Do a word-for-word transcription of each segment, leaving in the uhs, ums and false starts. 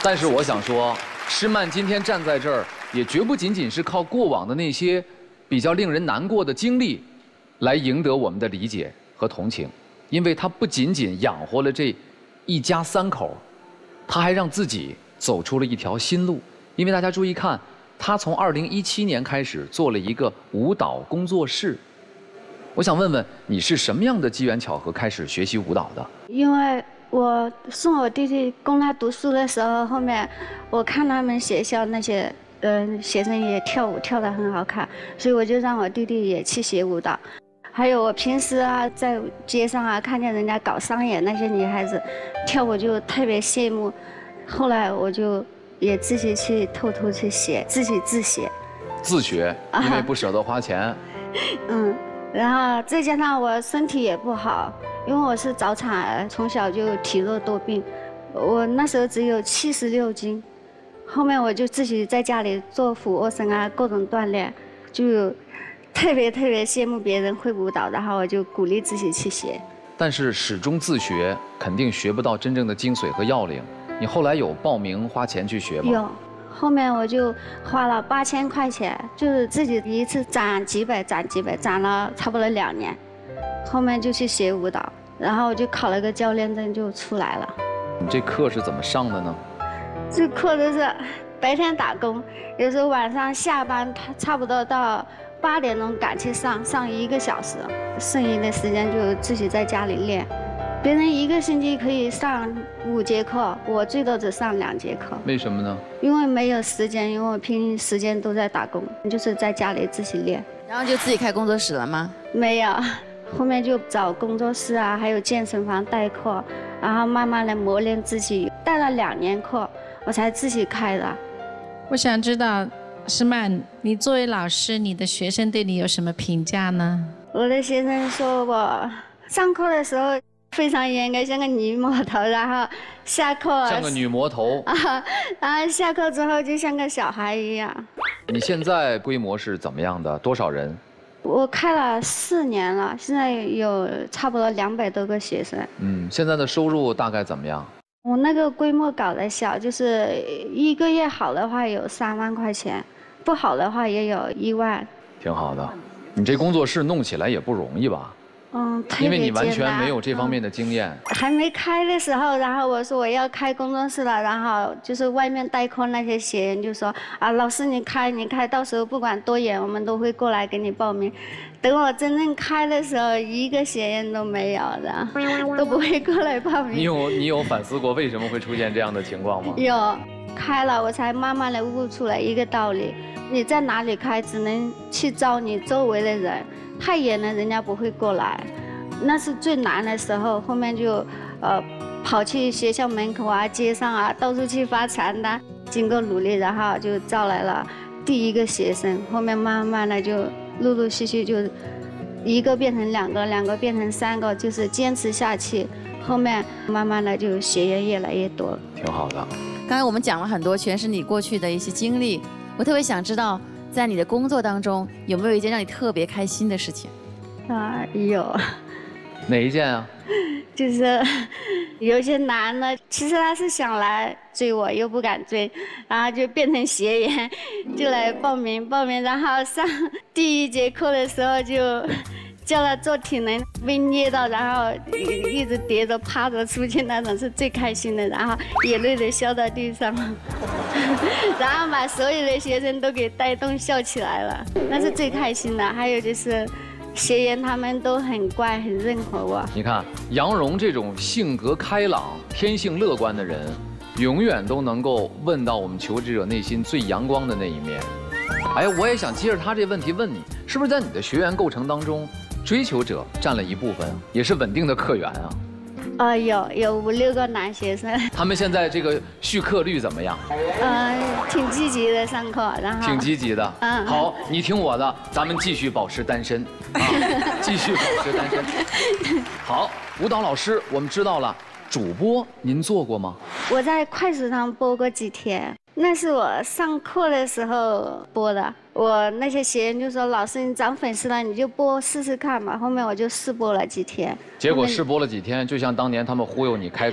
但是我想说，施曼今天站在这儿，也绝不仅仅是靠过往的那些比较令人难过的经历，来赢得我们的理解和同情，因为他不仅仅养活了这一家三口，他还让自己走出了一条新路。因为大家注意看，他从二零一七年开始做了一个舞蹈工作室。我想问问你是什么样的机缘巧合开始学习舞蹈的？ 因为我送我弟弟供他读书的时候，后面我看他们学校那些嗯、呃、学生也跳舞跳得很好看，所以我就让我弟弟也去学舞蹈。还有我平时啊在街上啊看见人家搞商演那些女孩子跳舞就特别羡慕，后来我就也自己去偷偷去学，自己自学。 自学，因为不舍得花钱。啊、 嗯。然后再加上我身体也不好，因为我是早产儿，从小就体弱多病，我那时候只有七十六斤，后面我就自己在家里做俯卧撑啊，各种锻炼，就特别特别羡慕别人会舞蹈，然后我就鼓励自己去学。 但是始终自学，肯定学不到真正的精髓和要领。你后来有报名花钱去学吗？ 有。后面我就花了八千块钱，就是自己一次攒几百，攒几百，攒了差不多两年，后面就去学舞蹈，然后我就考了个教练证就出来了。 你这课是怎么上的呢？ 这课都是白天打工，有时候晚上下班，差不多到八点钟赶去上，上一个小时，剩余的时间就自己在家里练。别人一个星期可以上五节课，我最多只上两节课。 为什么呢？ 因为没有时间，因为我平时时间都在打工，就是在家里自己练。 然后就自己开工作室了吗？ 没有，后面就找工作室啊，还有健身房代课，然后慢慢的磨练自己，带了两年课，我才自己开的。 我想知道，施曼，你作为老师，你的学生对你有什么评价呢？ 我的学生说我上课的时候非常严格，像个女魔头，然后下课像个女魔头啊，然后下课之后就像个小孩一样。 你现在规模是怎么样的？多少人？ 我开了四年了，现在有差不多两百多个学生。 嗯，现在的收入大概怎么样？ 我那个规模搞得小，就是一个月好的话有三万块钱，不好的话也有一万。 挺好的，你这工作室弄起来也不容易吧？ 嗯， 因为你完全没有这方面的经验、嗯。 还没开的时候，然后我说我要开工作室了，然后就是外面代课那些学员就说啊，老师你开你开，到时候不管多远，我们都会过来给你报名。等我真正开的时候，一个学员都没有的，都不会过来报名。 你有你有反思过为什么会出现这样的情况吗？ 有，开了我才慢慢的悟出来一个道理：你在哪里开，只能去招你周围的人。太远了，人家不会过来，那是最难的时候。后面就，呃，跑去学校门口啊、街上啊，到处去发传单。经过努力，然后就招来了第一个学生。后面慢慢的就陆陆续续就，一个变成两个，两个变成三个，就是坚持下去。后面慢慢的就学员越来越多。 挺好的。 刚才我们讲了很多，全是你过去的一些经历。我特别想知道，在你的工作当中，有没有一件让你特别开心的事情？ 啊，有。 哪一件啊？ 就是有些男的，其实他是想来追我，又不敢追，然后就变成学员，就来报名报名，然后上第一节课的时候就叫他做体能，被捏到，然后一直跌着趴着出去，那种是最开心的，然后眼泪都笑到地上，然后把所有的学生都给带动笑起来了，那是最开心的。还有就是学员他们都很乖，很认可我。 你看杨蓉这种性格开朗、天性乐观的人，永远都能够问到我们求职者内心最阳光的那一面。哎，我也想接着他这问题问你，是不是在你的学员构成当中，追求者占了一部分，也是稳定的客源啊？ 呃，有有五六个男学生。 他们现在这个续课率怎么样？ 呃，挺积极的上课，然后挺积极的。嗯，好，你听我的，咱们继续保持单身啊，继续保持单身。好，舞蹈老师，我们知道了，主播您做过吗？ 我在快手上播过几天。那是我上课的时候播的，我那些学员就说：“老师，你涨粉丝了，你就播试试看吧。”后面我就试播了几天。 结果试播了几天，就像当年他们忽悠你开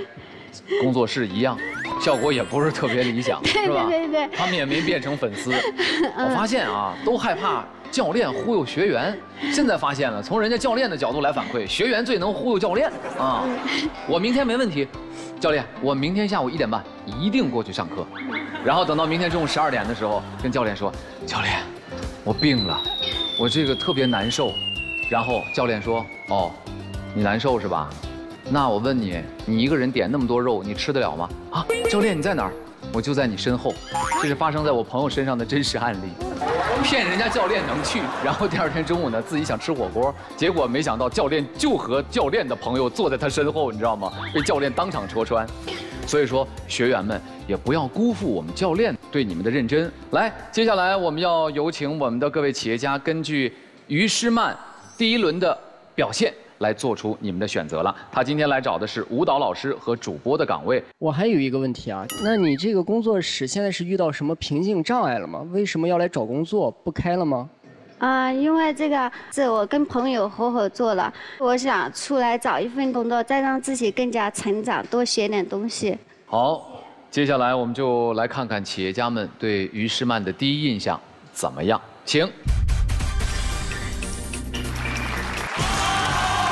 工作室一样，效果也不是特别理想，是吧？ 对对对， 他们也没变成粉丝。我发现啊，都害怕教练忽悠学员，现在发现了，从人家教练的角度来反馈，学员最能忽悠教练啊。我明天没问题，教练，我明天下午一点半一定过去上课。然后等到明天中午十二点的时候，跟教练说，教练，我病了，我这个特别难受。然后教练说，哦，你难受是吧？那我问你，你一个人点那么多肉，你吃得了吗？啊，教练你在哪儿？我就在你身后。这是发生在我朋友身上的真实案例。骗人家教练能去，然后第二天中午呢，自己想吃火锅，结果没想到教练就和教练的朋友坐在他身后，你知道吗？被教练当场戳穿。所以说，学员们也不要辜负我们教练对你们的认真。来，接下来我们要有请我们的各位企业家，根据于诗曼第一轮的表现来做出你们的选择了。他今天来找的是舞蹈老师和主播的岗位。 我还有一个问题啊，那你这个工作室现在是遇到什么瓶颈障碍了吗？为什么要来找工作？不开了吗？ 啊，因为这个是我跟朋友合伙做了，我想出来找一份工作，再让自己更加成长，多学点东西。 好，接下来我们就来看看企业家们对于诗曼的第一印象怎么样，请。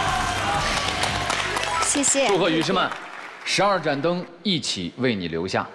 谢谢。 祝贺于诗曼，十二盏灯一起为你留下。